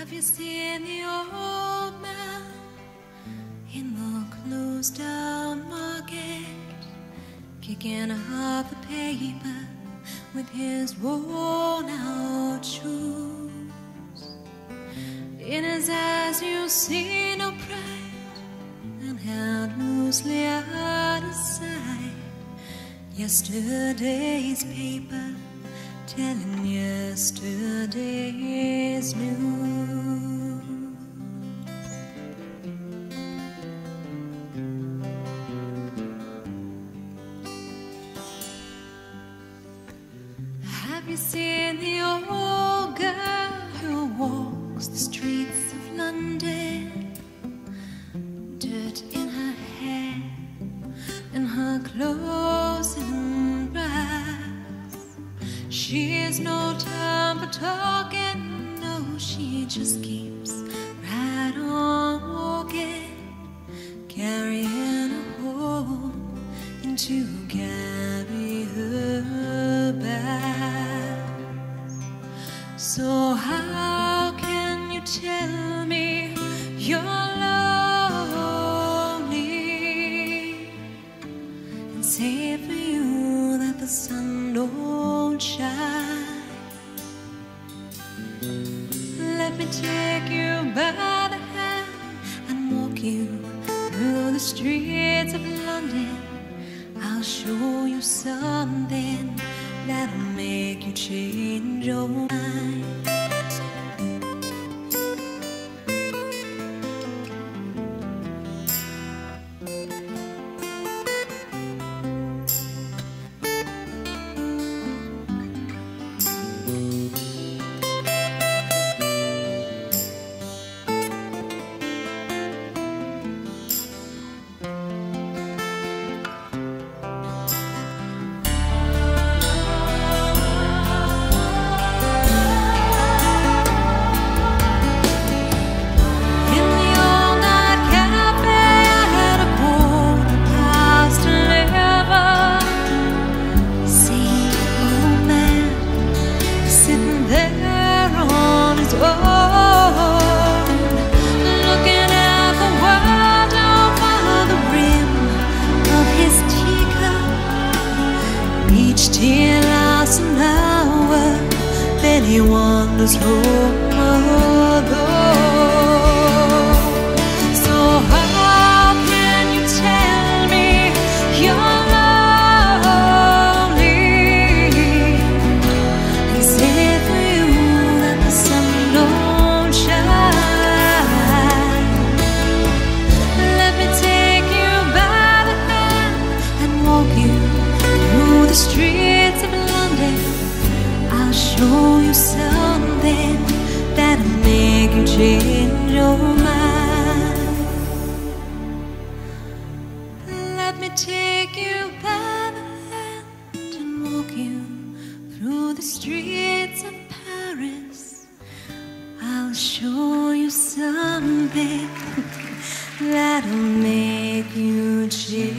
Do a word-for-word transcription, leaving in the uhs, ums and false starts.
Have you seen the old man in the closed down market, kicking up the paper with his worn out shoes? In his eyes you see no pride, and held loosely out of sight yesterday's paper, telling yesterday's news. Have you seen the old girl who walks the streets of London? Dirt in her hair and her clothes in rags. She has no time for talking, no, she just keeps right on walking, carrying a hole and to carry her bags. So how can you tell me you're lonely and say for you that the sun don't shine? Let me take you by the hand and walk you through the streets of London. I'll show you something that'll make you change your mind. Ten lasts an hour, then he wanders home alone. So how can you tell me you're lonely and say for you that the sun don't shine? Let me take you by the hand and walk you through the streets of London. I'll show you something that'll make you change your mind. Let me take you by the hand and walk you through the streets of Paris. I'll show you something that'll make you change